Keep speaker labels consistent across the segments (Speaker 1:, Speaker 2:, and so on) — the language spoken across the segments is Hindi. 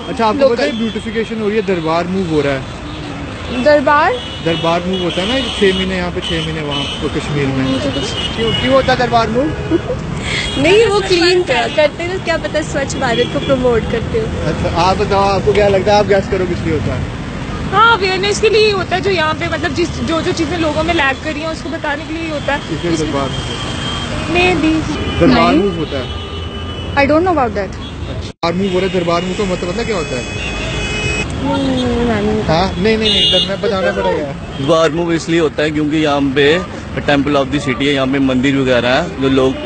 Speaker 1: अच्छा, आपको पता है ब्यूटिफिकेशन हो रही है, दरबार मूव हो रहा है। दरबार मूव होता है ना 6 महीने यहाँ पे, 6 महीने वहाँ तो कश्मीर में। क्यों होता है दरबार मूव?
Speaker 2: नहीं, वो क्लीन करते हैं, क्या पता स्वच्छ भारत को प्रमोट करते हो।
Speaker 1: अच्छा, आप बताओ, आपको क्या लगता है, आप गैस करो किस लिए होता है?
Speaker 3: हाँ, अवेयरनेस के लिए होता है, जो यहाँ पे मतलब जो चीजें लोगों में लैग कर रही हैं उसको बताने के लिए होता है।
Speaker 1: दरबार मूव होता है।
Speaker 2: I don't know about that.
Speaker 1: Darbar move हो रहा है, दरबार मूव का मतलब क्या होता है? हाँ, नहीं, मैं बताना पड़ेगा।
Speaker 4: दरबार मूव इसलिए होता है क्योंकि यहाँ पे टेम्पल ऑफ द सिटी है, यहाँ पे मंदिर वगैरह है, जो लोग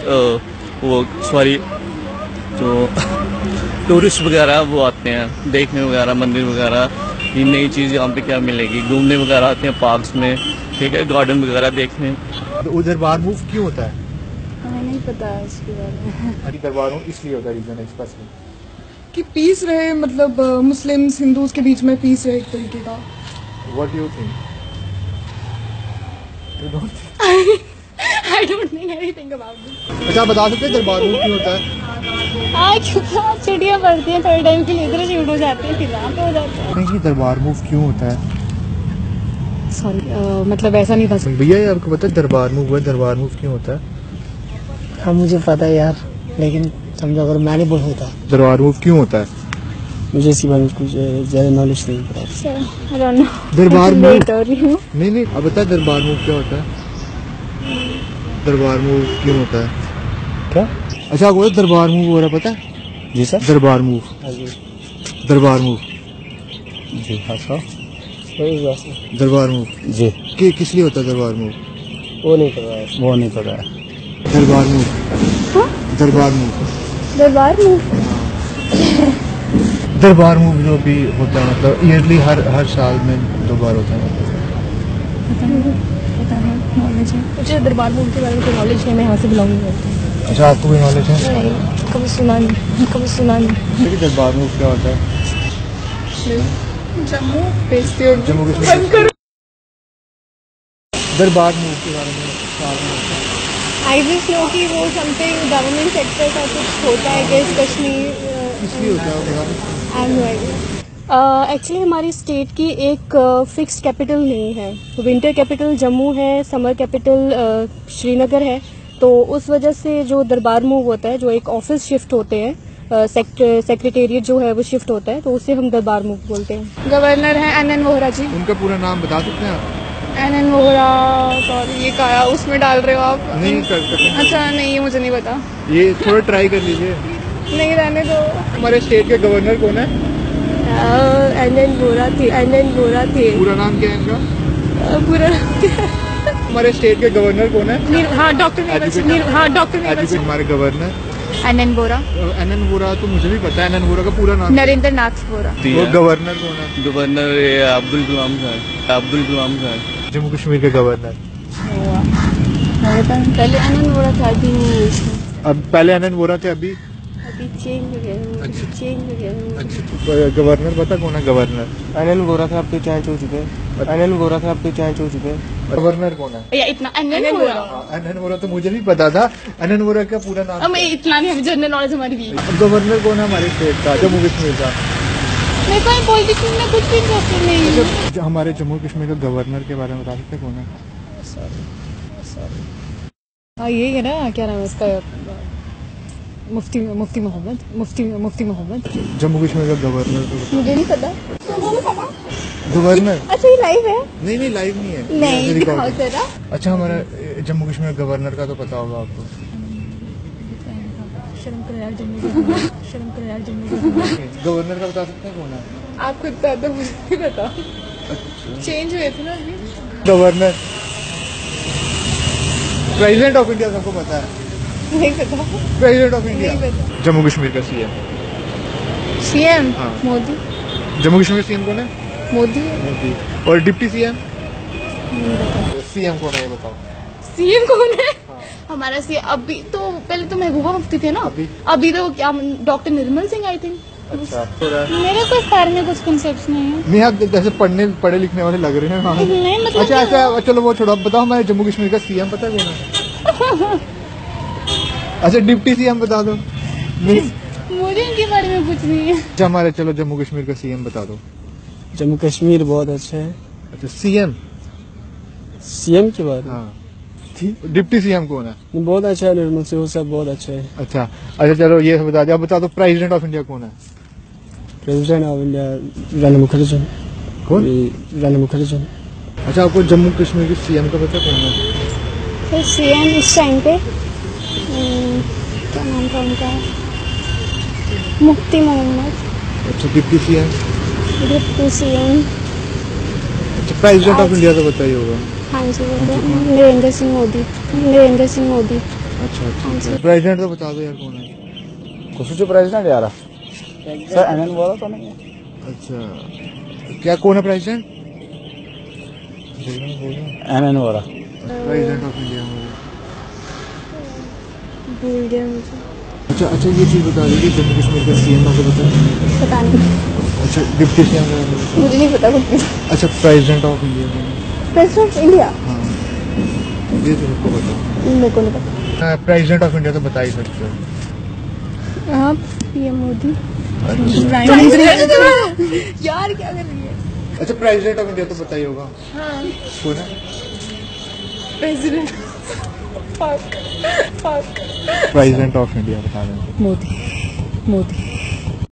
Speaker 4: जो टूरिस्ट वगैरह वो आते हैं देखने वगैरह, मंदिर वगैरह, ये नई चीज़ यहाँ पे क्या मिलेगी, घूमने वगैरह आते हैं पार्क्स में, ठीक है, गार्डन वगैरह देखने।
Speaker 1: तो दरबार मूव क्यों होता है?
Speaker 2: हमें नहीं पता है इसके बारे में।
Speaker 1: दरबार मूव इसलिए होता है, रीजन है इसका
Speaker 3: कि पीस रहे, मतलब मुस्लिम्स हिंदूज के बीच में पीस रहे एक तरीके का।
Speaker 1: What you think?
Speaker 3: I don't think anything about this.
Speaker 1: अच्छा, बता सकते हैं दरबार मूव क्यों होता है?
Speaker 3: क्योंकि चिड़िया पड़ती हैं थोड़े टाइम के लिए, इधर शूट हो जाते हैं, फिर वहाँ पे हो जाते हैं।
Speaker 1: नहीं, दरबार मूव क्यों होता है?
Speaker 3: सॉरी, मतलब ऐसा नहीं था
Speaker 1: भैया, ये आपको पता है दरबार मूव हुआ, दरबार मूव क्यों होता है?
Speaker 5: हाँ, मुझे पता है यार, लेकिन समझो अगर मैं नहीं बोल सकता।
Speaker 1: दरबार मूव क्यों होता है?
Speaker 5: मुझे इसके बारे में कुछ ज्यादा नॉलेज नहीं पता।
Speaker 1: दरबार मूव नहीं, अब बता, दरबार मूव क्या होता है? दरबार मूव क्यों होता है?
Speaker 5: क्या?
Speaker 1: अच्छा, आपको दरबार मूव हो रहा है, पता है?
Speaker 5: जी sir.
Speaker 1: Darbar move, Darbar move
Speaker 5: जी हाँ सर,
Speaker 1: दरबार मूव
Speaker 5: जी
Speaker 1: किस लिए होता है दरबार मूव?
Speaker 5: वो नहीं पता है, वो नहीं पता है।
Speaker 1: दरबार move, Darbar move, Darbar move जो भी होता है, मतलब ईयरली हर साल में 2 बार होता है।
Speaker 3: मुझे दरबार मूव के बारे में कोई नॉलेज नहीं, मैं यहाँ से बिलोंग नहीं करती।
Speaker 1: अच्छा, आपको कोई नॉलेज है?
Speaker 3: कभी सुना नहीं।
Speaker 1: देखिए, दरबार मूव क्या होता है?
Speaker 3: जम्मू कश्मीर
Speaker 1: दरबार मूव के बारे में
Speaker 2: आई विश नो कि वो समथिंग गवर्नमेंट सेक्टर का कुछ होता है, गेस कश्मीर
Speaker 1: इसलिए होता है।
Speaker 2: I no idea. एक्चुअली हमारी स्टेट की एक फिक्स्ड कैपिटल नहीं है। विंटर कैपिटल जम्मू है, समर कैपिटल श्रीनगर है, तो उस वजह से जो दरबार मूव होता है, जो एक ऑफिस शिफ्ट होते हैं, सेक्रेटेरिएट जो है वो शिफ्ट होता है, तो उसे हम दरबार मूव बोलते हैं।
Speaker 3: गवर्नर हैं NN वोहरा जी।
Speaker 1: उनका पूरा नाम बता सकते हैं आप?
Speaker 3: NN वोहरा, सॉरी, ये काया उसमें डाल रहे हो आप?
Speaker 1: नहीं कर सकते।
Speaker 3: अच्छा, नहीं, ये मुझे नहीं पता।
Speaker 1: ये थोड़ा ट्राई कर लीजिए।
Speaker 3: नहीं, रहने दो।
Speaker 1: हमारे स्टेट के गवर्नर कौन है?
Speaker 2: NN वोहरा थे।
Speaker 1: पूरा नाम क्या है इनका?
Speaker 2: पूरा
Speaker 1: हमारे स्टेट के गवर्नर कौन है?
Speaker 3: हाँ, डॉक्टर
Speaker 1: हमारे governor
Speaker 3: NN Vohra.
Speaker 1: NN Vohra तो मुझे भी पता है। NN वोहरा का पूरा नाम?
Speaker 3: नरेंद्र नाथ वोहरा।
Speaker 1: वो गवर्नर कौन है?
Speaker 4: गवर्नर अब्दुल कलाम खान,
Speaker 1: जम्मू कश्मीर के गवर्नर।
Speaker 2: पहले NN वोहरा था, अभी नहीं है।
Speaker 1: अब पहले NN वोहरा थे, अभी
Speaker 2: चेंज हो गया।
Speaker 1: अच्छा, तो गवर्नर पता कौन है? गवर्नर
Speaker 5: NN वोहरा था, अब तो चेंज हो चुके हैं। NN वोहरा था, अब तो चेंज हो चुके हैं।
Speaker 1: गवर्नर कौन है?
Speaker 3: या इतना NN वोहरा।
Speaker 1: NN वोहरा तो मुझे भी पता था। NN वोहरा का पूरा नाम?
Speaker 3: अब इतना नहीं, हमें जनरल नॉलेज हमारी भी।
Speaker 1: गवर्नर कौन है हमारे स्टेट का, जम्मू कश्मीर का?
Speaker 3: मैं कोई पॉलिटिक्स में कुछ भी इंटरेस्टेड नहीं हूँ।
Speaker 1: हमारे जम्मू कश्मीर का गवर्नर के बारे में बता सकते कौन है?
Speaker 3: हाँ, यही है ना, क्या नाम है उसका, मुफ्ती मोहम्मद।
Speaker 1: जम्मू कश्मीर का गवर्नर तो
Speaker 2: मुझे नहीं पता।
Speaker 1: गवर्नर?
Speaker 2: अच्छा, ये लाइव है?
Speaker 1: नहीं, लाइव नहीं है।
Speaker 2: नहीं, दिखाओ जरा।
Speaker 1: अच्छा, हमारा जम्मू कश्मीर गवर्नर का तो पता होगा आपको।
Speaker 3: शर्म करो यार, जम्मू
Speaker 1: गवर्नर का बता सकते हैं कौन है?
Speaker 3: आप खुद बता दो, मुझे नहीं पता। चेंज हुए थे ना अभी।
Speaker 1: गवर्नर, प्रेसिडेंट ऑफ इंडिया सबको पता है?
Speaker 2: नहीं पता।
Speaker 1: President of India?
Speaker 2: नहीं पता।
Speaker 1: जम्मू कश्मीर का
Speaker 3: CM
Speaker 1: हाँ।
Speaker 3: मोदी।
Speaker 1: जम्मू कश्मीर CM कौन है?
Speaker 3: मोदी।
Speaker 1: और डिप्टी CM? CM कौन है ये बताओ?
Speaker 3: CM कौन है? हमारा CM अभी तो, पहले तो महबूबा मुफ्ती थे ना, अभी तो क्या doctor Nirmal Singh, I think.
Speaker 1: अच्छा,
Speaker 3: मेरे को इस बारे में कुछ कंसेप्ट नहीं है।
Speaker 1: नहीं, आप जैसे पढ़े लिखने वाले लग रहे हैं। हाँ।
Speaker 3: नहीं, मतलब
Speaker 1: अच्छा, ऐसा चलो वो छोड़ो, बताओ हमारे जम्मू कश्मीर का CM पता है कौन है? अच्छा, डिप्टी CM बता दो।
Speaker 3: मुझे इनके बारे में कुछ नहीं है।
Speaker 1: अच्छा हमारे चलो जम्मू कश्मीर का सीएम बता दो।
Speaker 5: जम्मू कश्मीर बहुत अच्छा है।
Speaker 1: अच्छा सीएम
Speaker 5: सीएम की बात है।
Speaker 1: हाँ डिप्टी सीएम कौन है?
Speaker 5: बहुत अच्छा है, निर्मल सिंह सब बहुत अच्छा है।
Speaker 1: अच्छा अच्छा चलो ये बता दो। अब बता दो प्रेसिडेंट ऑफ इंडिया कौन है?
Speaker 5: President of India Ranneel Mukherjee.
Speaker 1: कौन?
Speaker 5: रणनील मुखर्जी।
Speaker 1: अच्छा आपको जम्मू कश्मीर के सीएम का पता कौन है?
Speaker 2: फिर सीएम इस टाइम पे क्या नाम था उनका, मुफ्ती मोहम्मद।
Speaker 1: अच्छा डिप्टी सीएम?
Speaker 2: डिप्टी सीएम
Speaker 1: अच्छा प्रेसिडेंट ऑफ इंडिया तो बताइए होगा।
Speaker 2: हाँ जी नरेंद्र सिंह मोदी। नरेंद्र सिंह मोदी।
Speaker 1: अच्छा अच्छा प्रेसिडेंट तो बता दो यार कौन है?
Speaker 5: खुशी जो प्रेसिडेंट यार सर एमएन बोला तो नहीं है।
Speaker 1: अच्छा क्या कौन है प्रेसिडेंट?
Speaker 5: एमएन बोला
Speaker 1: प्रेसिडेंट ऑफ इंडिया
Speaker 2: भूल गया मुझे,
Speaker 1: अच्छा अच्छा ये चीज बता दीजिए जम्मू कश्मीर का सीएम आपको पता है?
Speaker 2: पता नहीं,
Speaker 1: अच्छा डिप्टी सीएम
Speaker 2: मुझे नहीं पता कुछ भी।
Speaker 1: अच्छा president of India
Speaker 2: president of India
Speaker 1: हाँ ये तो सबको पता।
Speaker 2: मेरे को नहीं पता।
Speaker 1: प्रेसिडेंट ऑफ इंडिया तो बता ही सकते हो
Speaker 2: आप पीएम मोदी।
Speaker 3: यार क्या कर रही है?
Speaker 1: अच्छा प्रेसिडेंट ऑफ इंडिया तो पता ही होगा।
Speaker 3: हाँ
Speaker 1: कौन है?
Speaker 3: प्रेसिडेंट।
Speaker 1: प्रेसिडेंट ऑफ इंडिया बता दें।
Speaker 2: मोदी। मोदी।